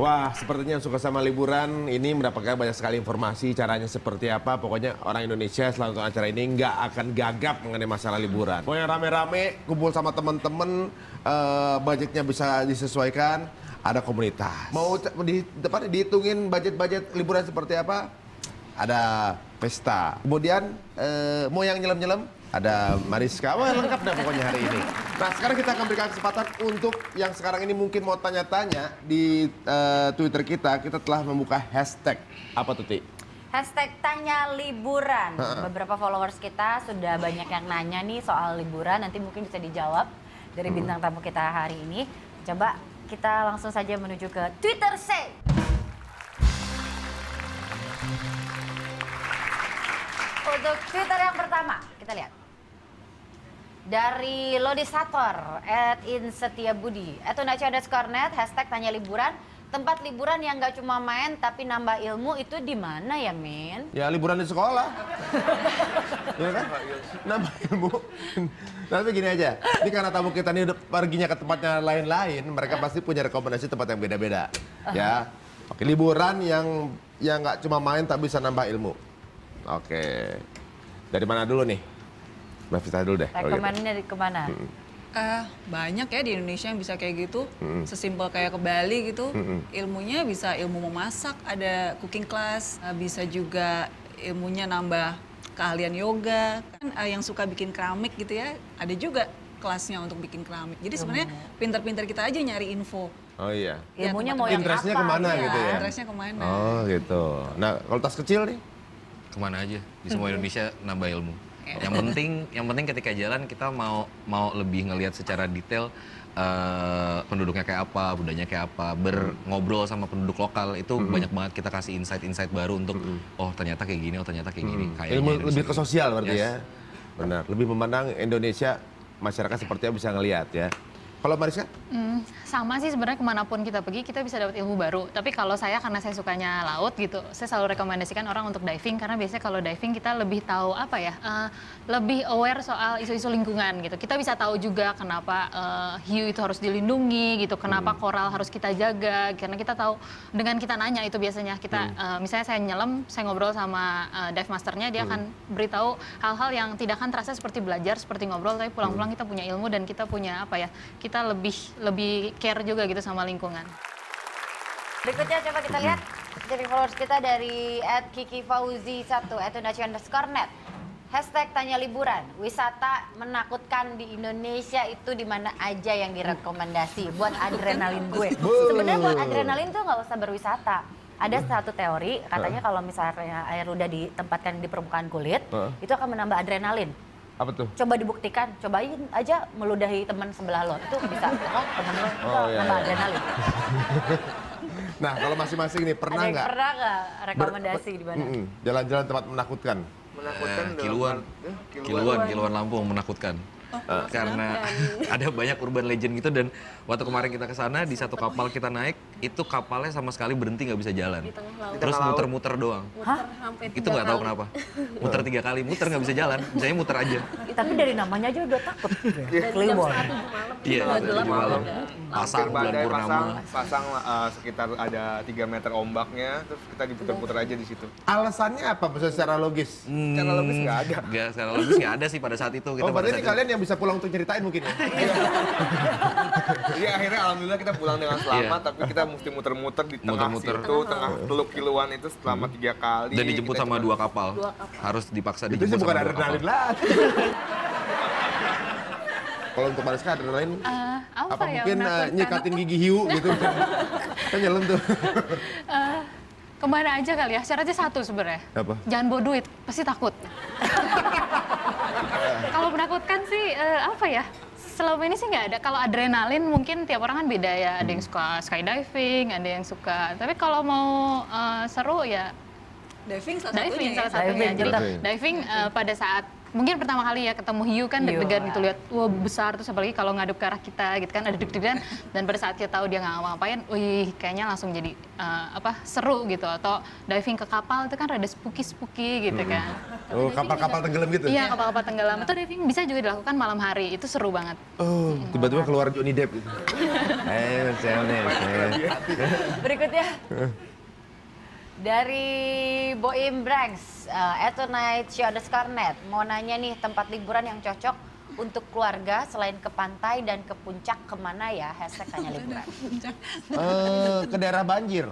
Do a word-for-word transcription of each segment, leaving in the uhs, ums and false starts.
Wah, sepertinya yang suka sama liburan ini mendapatkan banyak sekali informasi caranya seperti apa. Pokoknya orang Indonesia setelah nonton acara ini nggak akan gagap mengenai masalah liburan. Pokoknya rame-rame, kumpul sama teman-teman, uh, budgetnya bisa disesuaikan, ada komunitas. Mau di depan dihitungin budget-budget liburan seperti apa? Ada pesta. Kemudian uh, mau yang nyelam-nyelam? Ada Mariska, wah lengkap dah pokoknya hari ini. Nah sekarang kita akan berikan kesempatan untuk yang sekarang ini mungkin mau tanya-tanya di uh, Twitter kita, kita telah membuka hashtag. Apa tuh, Ti? Hashtag tanya liburan. Beberapa followers kita sudah banyak yang nanya nih soal liburan, nanti mungkin bisa dijawab dari bintang tamu kita hari ini. Coba kita langsung saja menuju ke Twitter Say. Untuk Twitter yang pertama, kita lihat. Dari Lodisator, at insetiabudi, at unaci underscore net, hashtag tanya liburan. Tempat liburan yang nggak cuma main tapi nambah ilmu itu di mana ya, men? Ya liburan di sekolah. Ya kan? Nambah ilmu. Tapi gini aja, ini karena tamu kita ini udah perginya ke tempatnya lain-lain, mereka pasti punya rekomendasi tempat yang beda-beda. Ya, oke, liburan yang yang nggak cuma main tapi bisa nambah ilmu. Oke, dari mana dulu nih? Mbak Vita dulu deh. Rekomennya dari kemana? Hmm. Uh, banyak ya di Indonesia yang bisa kayak gitu, hmm. sesimpel kayak ke Bali gitu. Hmm. Ilmunya bisa ilmu memasak, ada cooking class, uh, bisa juga ilmunya nambah keahlian yoga. Kan uh, yang suka bikin keramik gitu ya, ada juga kelasnya untuk bikin keramik. Jadi sebenarnya pintar-pintar kita aja nyari info. Oh iya. Ilmunya mau yang apa? Interestnya kemana ya? gitu ya? Interestnya kemana? Oh gitu. Nah kalau tas kecil nih? Kemana aja, di semua Indonesia nambah ilmu. Yang penting, yang penting ketika jalan kita mau mau lebih ngelihat secara detail uh, penduduknya kayak apa, budayanya kayak apa, berngobrol sama penduduk lokal itu mm-hmm. banyak banget kita kasih insight-insight baru untuk mm-hmm. oh ternyata kayak gini, oh ternyata kayak gini. Mm. Ilmu lebih ke sosial berarti yes. ya, benar. Lebih memandang Indonesia masyarakat sepertinya bisa ngelihat ya. Kalau Mariska? Hmm, sama sih sebenarnya kemanapun kita pergi kita bisa dapat ilmu baru. Tapi kalau saya karena saya sukanya laut gitu, saya selalu rekomendasikan orang untuk diving karena biasanya kalau diving kita lebih tahu apa ya, uh, lebih aware soal isu-isu lingkungan gitu. Kita bisa tahu juga kenapa uh, hiu itu harus dilindungi gitu, kenapa hmm. koral harus kita jaga. Karena kita tahu dengan kita nanya itu biasanya kita, hmm. uh, misalnya saya nyelam, saya ngobrol sama uh, dive masternya, dia hmm. akan beritahu hal-hal yang tidak akan terasa seperti belajar, seperti ngobrol, tapi pulang-pulang kita punya ilmu dan kita punya apa ya, kita kita lebih lebih care juga gitu sama lingkungan. Berikutnya coba kita lihat dari followers kita dari at kiki fauzi satu, at unaci underscore net. Hashtag tanya liburan, wisata menakutkan di Indonesia itu di mana aja yang direkomendasi buat adrenalin gue. Sebenarnya buat adrenalin tuh nggak usah berwisata. Ada satu teori katanya kalau misalnya air udah ditempatkan di permukaan kulit, itu akan menambah adrenalin. Apa tuh? Coba dibuktikan, cobain aja meludahi teman sebelah lo, itu bisa, oh temen lo, itu oh, iya, nambah iya. adrenalin. Nah kalau masing-masing nih pernah nggak? Pernah nggak rekomendasi di mana? Jalan-jalan tempat menakutkan? Menakutkan eh, kiluan, eh, kiluan, kiluan, kiluan Lampung menakutkan. Uh, karena ada banyak urban legend gitu dan waktu kemarin kita ke sana di satu kapal kita naik itu kapalnya sama sekali berhenti nggak bisa jalan di tengah laut. Terus muter-muter doang. Hah? Itu nggak tahu kenapa muter tiga kali muter nggak bisa jalan misalnya muter aja. Tapi dari namanya aja udah takut. Kliwon. Iya. Malam. Pasang bulan purnama. Pasang uh, sekitar ada tiga meter ombaknya terus kita diputer-puter aja di situ. Alasannya apa? Maksudnya secara logis? Hmm, secara logis nggak ada. Nggak secara logis nggak ada sih pada saat itu. Kita oh berarti ini kalian yang bisa pulang untuk ceritain mungkin ya? Iya akhirnya alhamdulillah kita pulang dengan selamat, yeah. tapi kita mesti muter-muter di tengah muter-muter. situ, tengah Teluk Kiluan itu selama hmm. tiga kali. Dan dijemput sama dua kapal. dua kapal, harus dipaksa itu dijemput bukan sama dua kapal. Adrenalin lagi. Kalau untuk Mariska adrenalin, uh, apa, apa ya, mungkin uh, nyekatin gigi hiu gitu? Kan nyelam tuh. Uh, kemana aja kali ya, syaratnya satu sebenarnya. Apa? Jangan bawa duit, pasti takut. Kalau menakutkan sih uh, apa ya? Selama ini sih nggak ada. Kalau adrenalin mungkin tiap orang kan beda ya. Ada yang suka skydiving, ada yang suka. Tapi kalau mau uh, seru ya diving salah diving satunya. salah satunya. Diving, Jadi diving, diving uh, pada saat mungkin pertama kali ya ketemu hiu kan Hiu, deg-degan ya. gitu lihat wah besar terus apalagi kalau ngadep ke arah kita gitu kan ada deg-degan dan pada saat kita tahu dia nggak ngapa-ngapain, wih kayaknya langsung jadi uh, apa seru gitu atau diving ke kapal itu kan rada spooky-spooky gitu kan. Oh, kapal-kapal tenggelam gitu? Iya kapal-kapal tenggelam itu diving bisa juga dilakukan malam hari itu seru banget. Oh, tiba-tiba keluar Johnny Depp gitu. Eh, Selne. Berikutnya dari Boim Branks, uh, Etonite Shioda Scarnet mau nanya nih tempat liburan yang cocok untuk keluarga selain ke pantai dan ke puncak kemana ya? Hashtag tanya liburan. Eh, ke daerah banjir.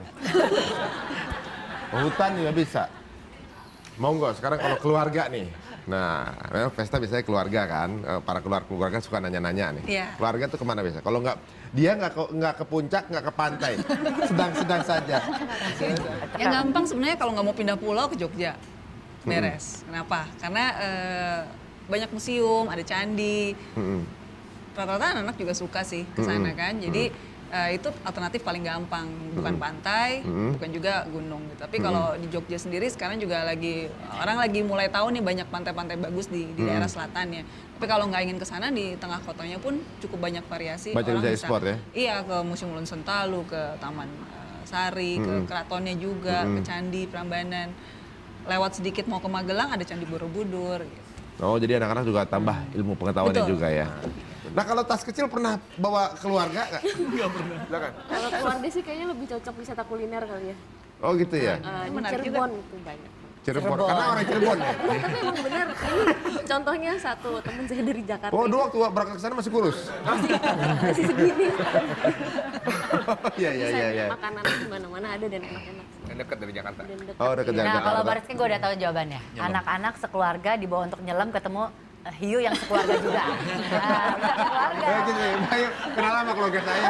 Hutan juga bisa. Mau nggak sekarang kalau keluarga nih? Nah, memang pesta biasanya keluarga kan, Eh, para keluarga keluarga suka nanya-nanya nih. Iya. Keluarga tuh kemana biasa? Kalau nggak dia nggak ke nggak ke puncak, nggak ke pantai, sedang-sedang saja. Yang gampang sebenarnya kalau nggak mau pindah pulau ke Jogja, beres. Kenapa? Karena eh, banyak museum, ada candi. Mm-mm. Rata-rata anak-anak juga suka sih ke sana kan. Jadi eh, itu alternatif paling gampang, bukan pantai, bukan juga gunung. Gitu. Tapi kalau di Jogja sendiri sekarang juga lagi orang lagi mulai tahu nih banyak pantai-pantai bagus di, di daerah selatan ya. Tapi kalau nggak ingin ke sana di tengah kotanya pun cukup banyak variasi. Banyak Orang bisa bisa ekspor ya? Iya ke Museum Ulun Sentalu, ke Taman eh, Sari, ke keratonnya juga, ke Candi Prambanan. Lewat sedikit mau ke Magelang ada Candi Borobudur. Gitu. Oh, jadi anak-anak juga tambah ilmu pengetahuannya Betul. juga ya. Nah, kalau tas kecil pernah bawa keluarga nggak? Silakan. Kalau keluarga sih kayaknya lebih cocok wisata kuliner kali ya. Oh gitu ya? Eh, di Menarik Cirebon itu banyak. Cirebon. Karena orang Cirebon ya? Tapi emang bener, ini contohnya satu temen saya dari Jakarta. Oh, dulu waktu berangkat ke sana masih kurus? Masih segini. Iya, iya, iya. iya. Makanan di mana-mana ada dan enak-enak. Yang dekat dari Jakarta. Dan dekat. Oh, dekat Nah Jakarta. kalau Bariski gue udah tahu jawabannya. Anak-anak sekeluarga dibawa untuk nyelam ketemu eh, hiu yang sekeluarga juga. Nah, bisa keluarga. Eh, gitu ya. Ayo, kenal sama keluarga saya.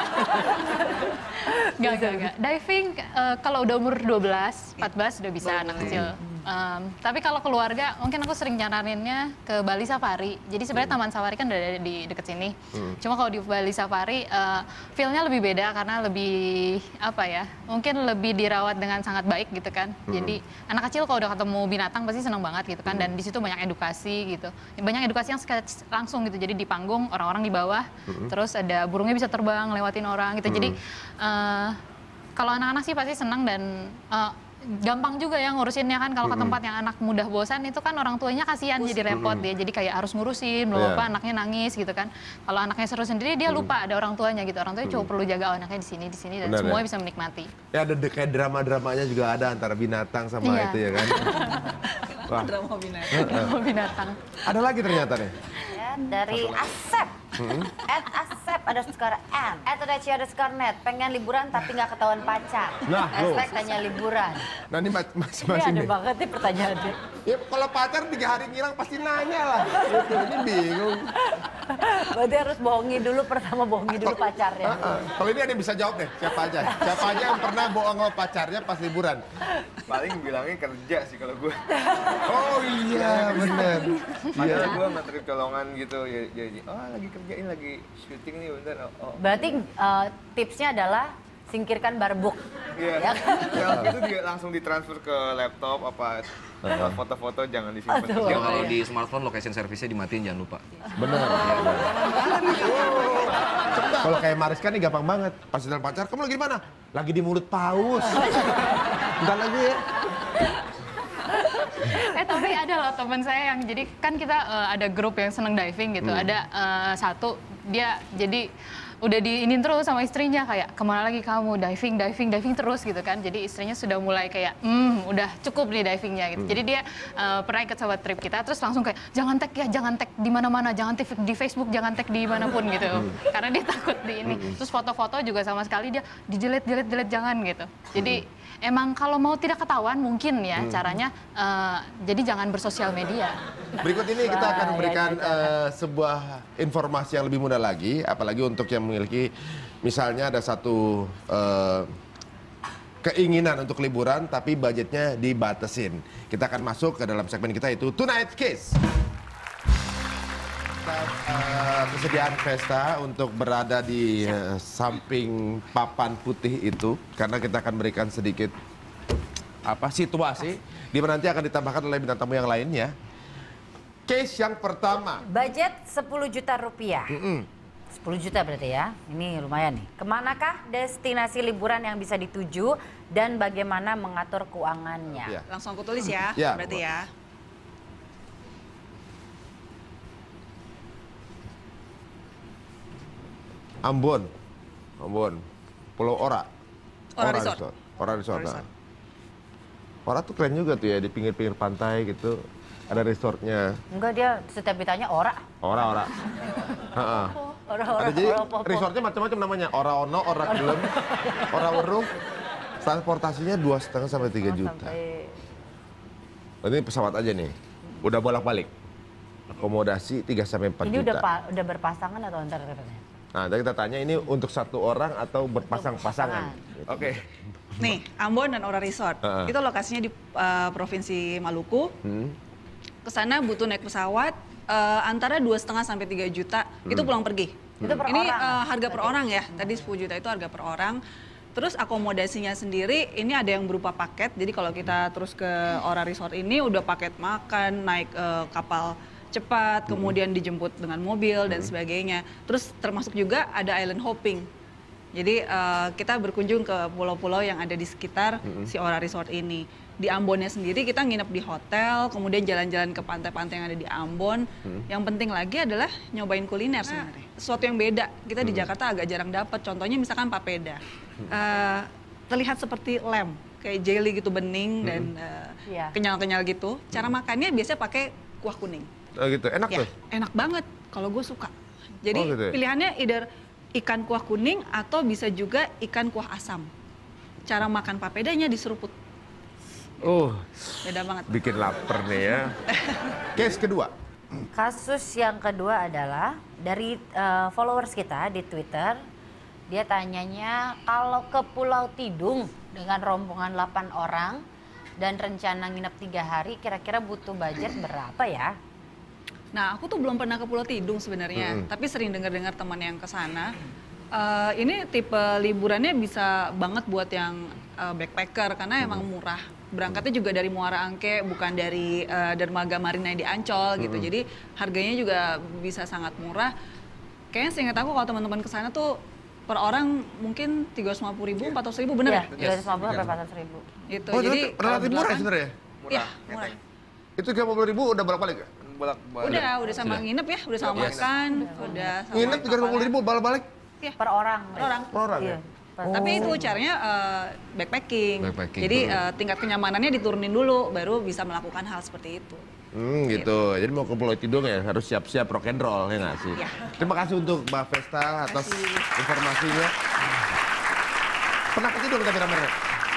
Gak, gak, gak. Diving eh, kalau udah umur dua belas, empat belas udah bisa anak kecil. Em, tapi kalau keluarga, mungkin aku sering nyaraninnya ke Bali Safari. Jadi sebenarnya Taman Safari kan udah ada di deket sini. Cuma kalau di Bali Safari, eh, feel-nya lebih beda karena lebih apa ya? Mungkin lebih dirawat dengan sangat baik gitu kan. Jadi anak kecil kalau udah ketemu binatang pasti seneng banget gitu kan. Dan di situ banyak edukasi gitu. Banyak edukasi yang sketch langsung gitu. Jadi di panggung orang-orang di bawah, terus ada burungnya bisa terbang lewatin orang gitu. Jadi eh, kalau anak-anak sih pasti senang dan eh, gampang juga ya ngurusinnya kan kalau ke tempat yang anak mudah bosan itu kan orang tuanya kasihan jadi repot dia jadi kayak harus ngurusin belum Iya. apa anaknya nangis gitu kan kalau anaknya seru sendiri dia lupa ada orang tuanya gitu orang tuanya cuma perlu jaga oh, anaknya di sini di sini dan Benar, semuanya ya? bisa menikmati. Ya ada de- kayak drama-dramanya juga ada antara binatang sama Iya. itu ya kan. Wah, Drama binatang. Sama binatang. ada lagi ternyata nih. Ya, dari Asep. At Asep ada sekarang N. At ada Cia ada Scarnet. Pengen liburan tapi nggak ketahuan pacar. Nah, lo. Hashtag tanya liburan. Nah ini mas- Ini masing-masing ada nih. banget nih pertanyaannya. Ya kalau pacar tiga hari ngilang pasti nanya lah. Gitu, ini bingung. Berarti harus bohongi dulu pertama bohongi dulu pacarnya. Heeh. Kalau ini ada yang bisa jawab deh, siapa aja? Siapa aja yang pernah bohong sama pacarnya pas liburan? Paling bilangnya kerja sih kalau gue. Oh iya, bener. Iya. Padahal gue nganter colongan gitu. Ya, jadi, oh lagi kerjain, lagi syuting nih bentar. Oh, oh. Berarti eh, tipsnya adalah singkirkan barbuk. Iya. Ya kan? Ya, itu dia langsung ditransfer ke laptop apa foto-foto jangan disimpan. Aduh. Ya, Jangan. kalau di smartphone location service-nya dimatiin jangan lupa. Bener. Kalau kayak Mariska nih gampang banget. Pas dengan pacar, kamu lagi di mana? Lagi di mulut paus. Bentar lagi ya. Eh tapi ada loh teman saya yang jadi kan kita eh, ada grup yang seneng diving gitu. Ada eh, satu dia jadi udah diinin terus sama istrinya kayak kemana lagi kamu diving diving diving terus gitu kan. Jadi istrinya sudah mulai kayak hmm udah cukup nih divingnya gitu. Jadi dia eh, pernah ikut sama trip kita terus langsung kayak jangan tag ya jangan tag di mana-mana jangan tag di Facebook jangan tag di manapun gitu. Karena dia takut di ini. Terus foto-foto juga sama sekali dia di delete delete delete jangan gitu. Jadi emang kalau mau tidak ketahuan mungkin ya caranya eh, jadi jangan bersosial media. Berikut ini kita Wah, akan ya, memberikan ya, ya. eh, sebuah informasi yang lebih mudah lagi, apalagi untuk yang memiliki misalnya ada satu eh, keinginan untuk liburan tapi budgetnya dibatasin. Kita akan masuk ke dalam segmen kita itu Tonight Kiss. Uh, kesediaan Vesta untuk berada di uh, samping papan putih itu karena kita akan berikan sedikit apa situasi di mana nanti akan ditambahkan oleh bintang tamu yang lainnya. Case yang pertama. Budget sepuluh juta rupiah. Mm-mm. sepuluh juta berarti ya. Ini lumayan nih. Kemanakah destinasi liburan yang bisa dituju dan bagaimana mengatur keuangannya? Iya. Langsung aku tulis ya, Ya, berarti boleh. ya. Ambon. Ambon. Pulau Ora. Ora Resort. Ora Resort. Ora nah. Resort. Ora tuh keren juga tuh ya, di pinggir-pinggir pantai gitu. Ada resortnya. Enggak, dia setiap ditanya ora. Ora, ora. Heeh. Ora, ora, Ada jadi ora, apa-apa. resortnya macam-macam namanya. Ora ono, ora gelem, ora weruh. Transportasinya dua setengah sampai tiga juta. Sampai... Ini pesawat aja nih. Udah bolak-balik. Akomodasi tiga sampai empat Ini juta. udah pa- udah berpasangan atau antar katanya? Nah, tadi kita tanya ini untuk satu orang atau berpasang-pasangan. Untuk Oke. Nih, Ambon dan Ora Resort. Heeh. Itu lokasinya di uh, Provinsi Maluku. Hmm. Kesana butuh naik pesawat uh, antara dua setengah sampai tiga juta. Itu pulang pergi. Itu per Ini orang, uh, harga per berarti? orang ya. Tadi sepuluh juta itu harga per orang. Terus akomodasinya sendiri ini ada yang berupa paket. Jadi kalau kita terus ke Ora Resort ini udah paket makan, naik uh, kapal cepat, kemudian dijemput dengan mobil dan sebagainya. Terus termasuk juga ada island hopping. Jadi uh, kita berkunjung ke pulau-pulau yang ada di sekitar si Ora Resort ini. Di Ambonnya sendiri kita nginep di hotel, kemudian jalan-jalan ke pantai-pantai yang ada di Ambon. Yang penting lagi adalah nyobain kuliner sebenarnya. Sesuatu yang beda. Kita di Jakarta agak jarang dapat. Contohnya misalkan papeda. Uh, terlihat seperti lem, kayak jelly gitu bening dan uh, Iya. kenyal-kenyal gitu. Cara makannya biasanya pakai kuah kuning. Oh gitu, enak Ya, tuh. enak banget kalau gue suka. Jadi Oh, gitu ya? pilihannya either ikan kuah kuning atau bisa juga ikan kuah asam. Cara makan papedanya diseruput. Oh, Beda banget. bikin lapar nih ya. Case kedua. Kasus yang kedua adalah dari uh, followers kita di Twitter. Dia tanyanya kalau ke Pulau Tidung dengan rombongan delapan orang dan rencana nginep tiga hari, kira-kira butuh budget berapa ya? Nah, aku tuh belum pernah ke Pulau Tidung sebenarnya, Mm-mm. tapi sering dengar-dengar teman yang ke sana. Eh, ini tipe liburannya bisa banget buat yang eh, backpacker karena emang murah. Berangkatnya juga dari Muara Angke, bukan dari eh, dermaga Marina di Ancol gitu. Jadi harganya juga bisa sangat murah. Kayaknya seingat aku kalau teman-teman ke sana tuh per orang mungkin tiga ratus lima puluh ribu, empat ratus ribu, bener Iya, ya? tiga ratus lima puluh sampai empat ratus ribu. Gitu. Oh, Jadi jadi relatif kalau murah delapan- sebenarnya. Iya, Murah, murah. enteng. Itu tiga puluh ribu udah bolak-balik ya? Bolak-balik. Udah, udah sama Sudah. nginep ya, udah sama Udah, makan, udah sama Nginep tiga puluh kapalnya. ribu balik-balik. Iya. Per orang. Per orang. Per orang Iya. ya? Per- Tapi itu caranya eh, backpacking. Backpacking. Jadi eh, tingkat kenyamanannya diturunin dulu, baru bisa melakukan hal seperti itu. Hmm gitu. Jadi mau ke Pulau Tidung ya harus siap-siap rock and roll ya nggak sih? Iya. Terima kasih untuk Mbak Vesta atas informasinya. Pernah ke Tidung tapi ramenya?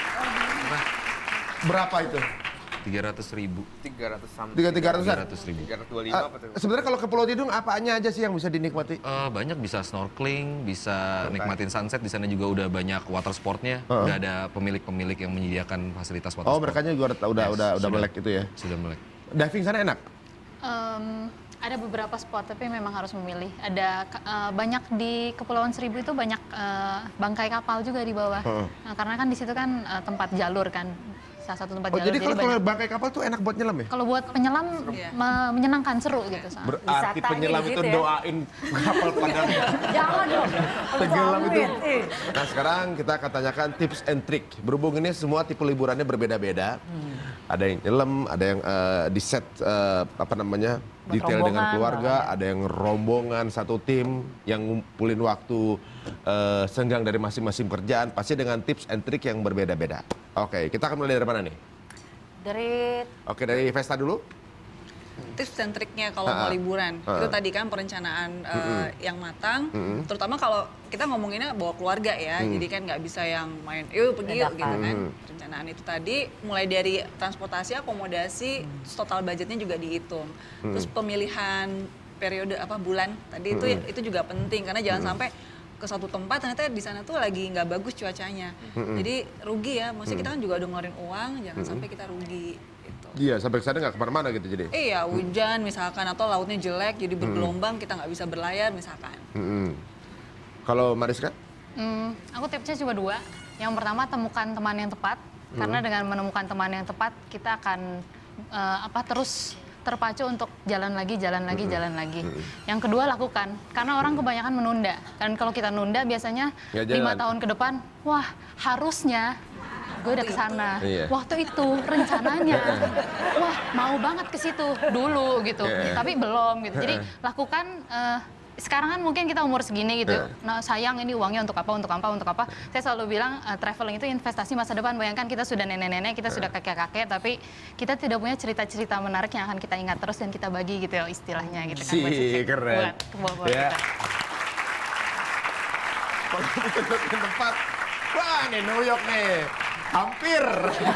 Berapa itu? tiga ratus ribu. tiga ratus something. Tiga tiga ratusan. tiga ratus ribu. tiga ratus dua puluh lima Ah, apa tuh? sebenarnya kalau ke Pulau Tidung apanya aja sih yang bisa dinikmati? Eh, banyak bisa snorkeling, bisa nikmatin sunset. Di sana juga udah banyak water sportnya. Heeh. Udah ada pemilik-pemilik yang menyediakan fasilitas water Oh, sport. mereka juga udah udah Yes, udah, udah sudah. melek itu ya. Sudah melek. Diving sana enak. Em, ada beberapa spot tapi memang harus memilih. Ada eh, banyak di Kepulauan Seribu itu banyak eh, bangkai kapal juga di bawah. Heeh. Nah, karena kan di situ kan eh, tempat jalur kan, salah satu tempat Oh, jalur. jadi kalau kalau banyak- bangkai kapal tuh enak buat nyelam ya? kalau buat penyelam Iya. me- menyenangkan, seru gitu. soalnya. Berarti Wisatanya penyelam di itu situ ya? doain kapal pada Jangan dong. tenggelam itu. Amit, eh. Nah sekarang kita akan tanyakan tips and trick. Berhubung ini semua tipe liburannya berbeda-beda. Ada yang nyelam, ada yang eh, di set eh, apa namanya Buat detail dengan rombongan, keluarga, bahkan. ada yang rombongan satu tim yang ngumpulin waktu eh, senggang dari masing-masing kerjaan. Pasti dengan tips and trick yang berbeda-beda. Oke, kita akan mulai dari mana nih? Dari Oke, dari Vesta dulu. Tips dan triknya kalau Ha-ha. mau liburan, Ha-ha. itu tadi kan perencanaan eh, yang matang, terutama kalau kita ngomonginnya bawa keluarga ya, jadi kan nggak bisa yang main, yuk pergi yuk gitu kan. Perencanaan itu tadi mulai dari transportasi, akomodasi, terus total budgetnya juga dihitung. Terus pemilihan periode apa bulan tadi itu itu juga penting karena jangan sampai ke suatu tempat ternyata di sana tuh lagi nggak bagus cuacanya, jadi rugi ya. Maksudnya kita kan juga udah ngeluarin uang, jangan sampai kita rugi. Gitu. Iya, sampai ke sana nggak kemana-mana gitu jadi. Iya, hujan misalkan atau lautnya jelek jadi bergelombang kita nggak bisa berlayar misalkan. Mm-mm. Kalau Mariska? Hmm, aku tipsnya cuma dua. Yang pertama temukan teman yang tepat, karena dengan menemukan teman yang tepat kita akan eh, apa terus terpacu untuk jalan lagi, jalan lagi, jalan lagi. Yang kedua lakukan, karena orang kebanyakan menunda. Dan kalau kita nunda biasanya Nggak lima jalan. tahun ke depan, wah harusnya gue udah ke sana. Iya. Waktu itu rencananya, wah mau banget ke situ dulu gitu. Iya. Tapi belum gitu. Jadi lakukan. eh, sekarang kan mungkin kita umur segini gitu, Iya. nah sayang ini uangnya untuk apa, untuk apa, untuk apa. Saya selalu bilang uh, traveling itu investasi masa depan. Bayangkan kita sudah nenek-nenek, kita sudah kakek-kakek, tapi kita tidak punya cerita-cerita menarik yang akan kita ingat terus dan kita bagi gitu ya istilahnya gitu kan. buat Si, cucu, keren. Buat ke bawah Ya. kita. Kalau ditentuin tempat, wah nih New York nih, hampir.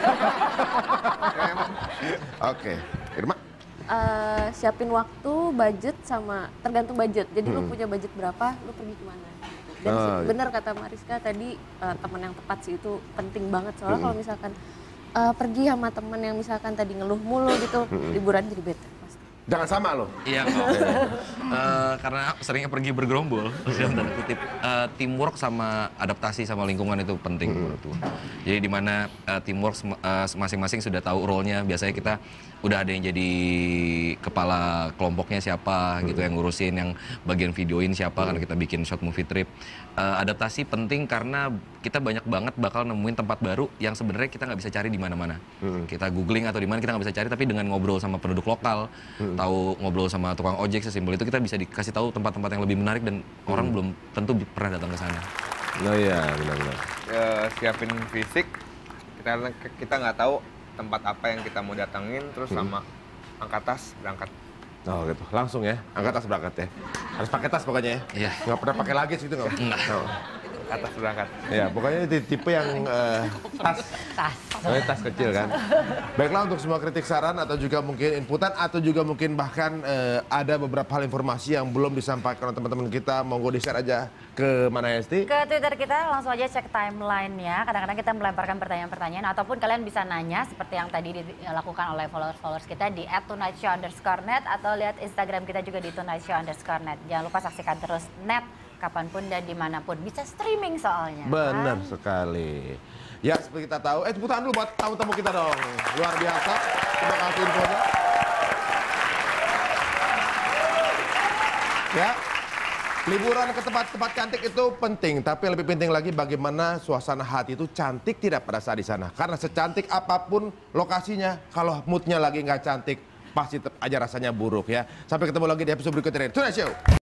Oke, Irma. Eh, siapin waktu, budget sama tergantung budget. Jadi lu Hmm. punya budget berapa, lu pergi kemana. Dan Oh, sih, gitu. benar kata Mariska tadi eh, teman yang tepat sih itu penting banget. Soalnya Hmm. kalau misalkan eh, pergi sama teman yang misalkan tadi ngeluh mulu gitu, Hmm. liburan jadi bete pasti. Jangan sama lo. Iya, kok. Eh, karena seringnya pergi bergerombol, dalam tanda kutip. Eh, teamwork sama adaptasi sama lingkungan itu penting menurut gua. Jadi di mana eh, teamwork sem- eh, masing-masing sudah tahu role-nya. Biasanya kita udah ada yang jadi kepala kelompoknya siapa gitu, yang ngurusin, yang bagian videoin siapa, kan kita bikin short movie trip. Eh, adaptasi penting karena kita banyak banget bakal nemuin tempat baru yang sebenarnya kita nggak bisa cari di mana-mana. Kita googling atau di mana kita nggak bisa cari, tapi dengan ngobrol sama penduduk lokal, tahu ngobrol sama tukang ojek sesimpel itu, kita bisa dikasih tahu tempat-tempat yang lebih menarik dan orang belum tentu bi- pernah datang ke sana. Oh iya, benar-benar. Eh, siapin fisik, kita kita nggak tahu tempat apa yang kita mau datangin, terus sama angkat tas berangkat. Oh gitu, langsung ya, angkat tas berangkat ya. Harus pakai tas pokoknya ya. Iya. Nggak pernah pakai luggage gitu nggak? Enggak. Oh. Angkat tas berangkat. Ya, pokoknya di- tipe yang eh, tas, Tas. oh, tas kecil kan. Baiklah, untuk semua kritik, saran atau juga mungkin inputan atau juga mungkin bahkan eh, ada beberapa hal informasi yang belum disampaikan oleh teman-teman kita, monggo di-share aja ke mana ya, Esti? Ke Twitter kita langsung aja cek timeline-nya. Kadang-kadang kita melemparkan pertanyaan-pertanyaan ataupun kalian bisa nanya seperti yang tadi dilakukan oleh followers-followers kita di at tunightshow underscore net atau lihat Instagram kita juga di tunightshow underscore net. Jangan lupa saksikan terus net kapanpun dan dimanapun. Bisa streaming soalnya. Benar kan? sekali. Ya, seperti kita tahu. Eh, tepuk tangan dulu buat tamu-tamu kita dong. Luar biasa. Terima kasih infonya. Ya, liburan ke tempat-tempat cantik itu penting. Tapi lebih penting lagi bagaimana suasana hati itu cantik tidak pada saat di sana. Karena secantik apapun lokasinya, kalau moodnya lagi nggak cantik, pasti tetap aja rasanya buruk ya. Sampai ketemu lagi di episode berikutnya dari Tonight Show.